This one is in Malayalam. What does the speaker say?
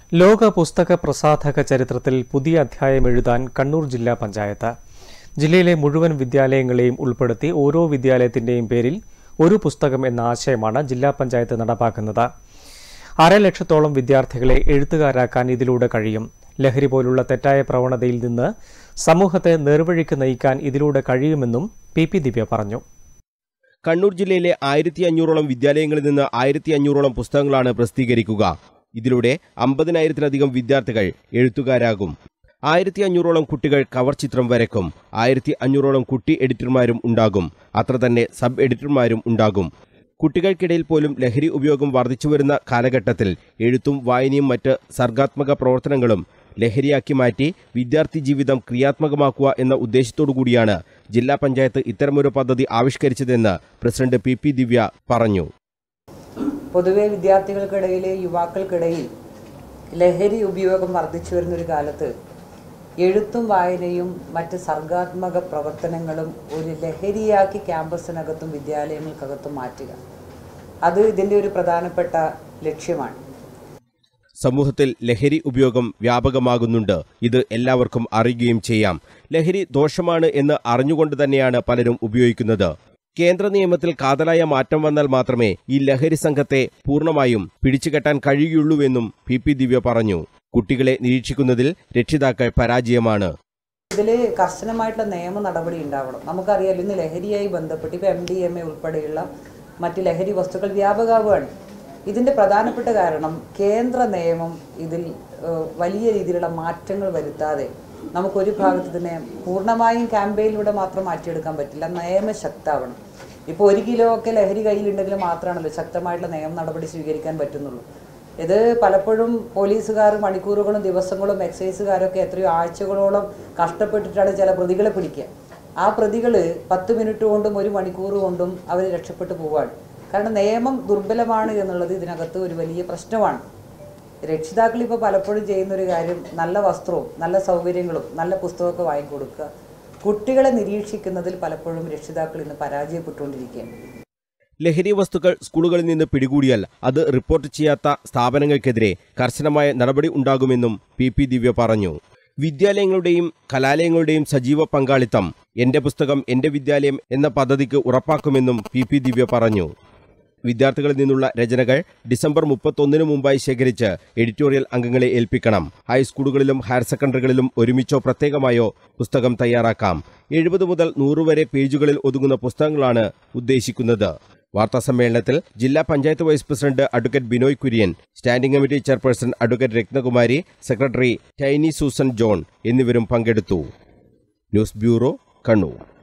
ലോക പുസ്തക പ്രസാധക ചരിത്രത്തിൽ പുതിയ അധ്യായം എഴുതാൻ കണ്ണൂർ ജില്ലാ പഞ്ചായത്ത്. ജില്ലയിലെ മുഴുവൻ വിദ്യാലയങ്ങളെയും ഉൾപ്പെടുത്തി ഓരോ വിദ്യാലയത്തിന്റെയും പേരിൽ ഒരു പുസ്തകം എന്ന ആശയമാണ് ജില്ലാ പഞ്ചായത്ത് നടപ്പാക്കുന്നത്. 1.5 ലക്ഷത്തോളം വിദ്യാർത്ഥികളെ എഴുത്തുകാരാക്കാൻ ഇതിലൂടെ കഴിയും. ലഹരി പോലുള്ള തെറ്റായ പ്രവണതയിൽ നിന്ന് സമൂഹത്തെ നേർവഴിക്ക് നയിക്കാൻ ഇതിലൂടെ കഴിയുമെന്നും പി ദിവ്യ പറഞ്ഞു. കണ്ണൂർ ജില്ലയിലെ 1500ഓളം വിദ്യാലയങ്ങളിൽ നിന്ന് 1500ഓളം പുസ്തകങ്ങളാണ് പ്രസിദ്ധീകരിക്കുക. ഇതിലൂടെ 50,000-ലധികം വിദ്യാർത്ഥികൾ എഴുത്തുകാരാകും. 1500ഓളം കുട്ടികൾ കവർ ചിത്രം വരയ്ക്കും. 1500ഓളം കുട്ടി എഡിറ്റർമാരും ഉണ്ടാകും. അത്ര തന്നെ സബ് എഡിറ്റർമാരും ഉണ്ടാകും. കുട്ടികൾക്കിടയിൽ പോലും ലഹരി ഉപയോഗം വർദ്ധിച്ചുവരുന്ന കാലഘട്ടത്തിൽ എഴുത്തും വായനയും മറ്റ് സർഗാത്മക പ്രവർത്തനങ്ങളും ലഹരിയാക്കി മാറ്റി വിദ്യാർത്ഥി ജീവിതം ക്രിയാത്മകമാക്കുക എന്ന ഉദ്ദേശത്തോടുകൂടിയാണ് ജില്ലാ പഞ്ചായത്ത് ഇത്തരമൊരു പദ്ധതി ആവിഷ്കരിച്ചതെന്ന് പ്രസിഡന്റ് പി ദിവ്യ പറഞ്ഞു. പൊതുവെ വിദ്യാർത്ഥികൾക്കിടയിൽ യുവാക്കൾക്കിടയിൽ ലഹരി ഉപയോഗം വർദ്ധിച്ചു വരുന്നൊരു കാലത്ത് എഴുത്തും വായനയും മറ്റ് സർഗാത്മക പ്രവർത്തനങ്ങളും ഒരു ലഹരിയാക്കി ക്യാമ്പസിനകത്തും വിദ്യാലയങ്ങൾക്കകത്തും മാറ്റുക, അത് ഇതിൻ്റെ ഒരു പ്രധാനപ്പെട്ട ലക്ഷ്യമാണ്. സമൂഹത്തിൽ ലഹരി ഉപയോഗം വ്യാപകമാകുന്നുണ്ട്. ഇത് എല്ലാവർക്കും അറിയുകയും ചെയ്യാം. ലഹരി ദോഷമാണ് എന്ന് അറിഞ്ഞുകൊണ്ട് തന്നെയാണ് പലരും ഉപയോഗിക്കുന്നത്. കേന്ദ്ര നിയമത്തിൽ കാതലായ മാറ്റം വന്നാൽ മാത്രമേ ഈ ലഹരി സംഘത്തെ പൂർണ്ണമായും പിടിച്ചുകെട്ടാൻ കഴിയുകയുള്ളൂവെന്നും പി ദിവ്യ പറഞ്ഞു. കുട്ടികളെ നിരീക്ഷിക്കുന്നതിൽ രക്ഷിതാക്കൾ പരാജയമാണ്. ഇതിൽ കർശനമായിട്ടുള്ള നിയമ നടപടി ഉണ്ടാവണം. നമുക്കറിയാം, ഇന്ന് ലഹരിയായി ബന്ധപ്പെട്ട് ഇപ്പോൾ MDMA ഉൾപ്പെടെയുള്ള മറ്റ് ലഹരി വസ്തുക്കൾ വ്യാപകമാവുകയാണ്. ഇതിൻ്റെ പ്രധാനപ്പെട്ട കാരണം കേന്ദ്ര നിയമം ഇതിൽ വലിയ രീതിയിലുള്ള മാറ്റങ്ങൾ വരുത്താതെ നമുക്കൊരു ഭാഗത്ത് തന്നെ പൂർണ്ണമായും ക്യാമ്പയിനിലൂടെ മാത്രം മാറ്റിയെടുക്കാൻ പറ്റില്ല. നിയമം ശക്തമാവണം. ഇപ്പോൾ 1 കിലോ ഒക്കെ ലഹരി കയ്യിലുണ്ടെങ്കിൽ മാത്രമാണല്ലോ ശക്തമായിട്ടുള്ള നിയമ നടപടി സ്വീകരിക്കാൻ പറ്റുന്നുള്ളൂ. ഇത് പലപ്പോഴും പോലീസുകാർ മണിക്കൂറുകളും ദിവസങ്ങളും എക്സൈസുകാരൊക്കെ എത്രയോ ആഴ്ചകളോളം കഷ്ടപ്പെട്ടിട്ടാണ് ചില പ്രതികളെ പിടിക്കുക. ആ പ്രതികൾ 10 മിനിറ്റ് കൊണ്ടും 1 മണിക്കൂർ കൊണ്ടും അവർ രക്ഷപ്പെട്ടു പോവുകയാണ്. കാരണം നിയമം ദുർബലമാണ് എന്നുള്ളത് ഇതിനകത്ത് ഒരു വലിയ പ്രശ്നമാണ്. രക്ഷിതാക്കൾ ഇപ്പോൾ പലപ്പോഴും ചെയ്യുന്നൊരു കാര്യം നല്ല വസ്ത്രവും നല്ല സൗകര്യങ്ങളും നല്ല പുസ്തകമൊക്കെ വാങ്ങിക്കൊടുക്കുക. കുട്ടികളെ നിരീക്ഷിക്കുന്നതിൽ പലപ്പോഴും രക്ഷിതാക്കൾ ഇന്ന് പരാജയപ്പെട്ടുകൊണ്ടിരിക്കുകയാണ്. ലഹരി വസ്തുക്കൾ സ്കൂളുകളിൽ നിന്ന് പിടികൂടിയാൽ അത് റിപ്പോർട്ട് ചെയ്യാത്ത സ്ഥാപനങ്ങൾക്കെതിരെ കർശനമായ നടപടി ഉണ്ടാകുമെന്നും പി ദിവ്യ പറഞ്ഞു. വിദ്യാലയങ്ങളുടെയും കലാലയങ്ങളുടെയും സജീവ പങ്കാളിത്തം എന്റെ പുസ്തകം എന്റെ വിദ്യാലയം എന്ന പദ്ധതിക്ക് ഉറപ്പാക്കുമെന്നും പി ദിവ്യ പറഞ്ഞു. വിദ്യാർത്ഥികളിൽ നിന്നുള്ള രചനകൾ ഡിസംബർ 31 മുമ്പായി ശേഖരിച്ച് എഡിറ്റോറിയൽ അംഗങ്ങളെ ഏൽപ്പിക്കണം. ഹൈസ്കൂളുകളിലും ഹയർ സെക്കൻഡറികളിലും ഒരുമിച്ചോ പ്രത്യേകമായോ പുസ്തകം തയ്യാറാക്കാം. 70 മുതൽ 100 വരെ പേജുകളിൽ ഒതുങ്ങുന്ന പുസ്തകങ്ങളാണ് ഉദ്ദേശിക്കുന്നത്. വാർത്താസമ്മേളനത്തിൽ ജില്ലാ panchayat vice president advocate Binoy Kurian, standing committee chairperson advocate Ratnakumari, secretary Tiny Susan John എന്നിവരും പങ്കെടുത്തു. News bureau, Kannur.